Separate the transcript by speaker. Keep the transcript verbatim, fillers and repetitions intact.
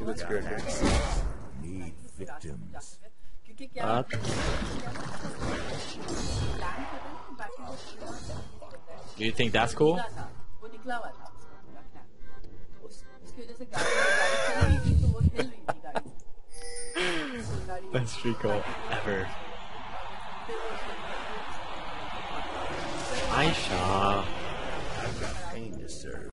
Speaker 1: with spirit hurts.
Speaker 2: Need victims.
Speaker 1: Uh, do you think that's cool? Best street goal ever. Aisha.
Speaker 2: I've got pain to serve.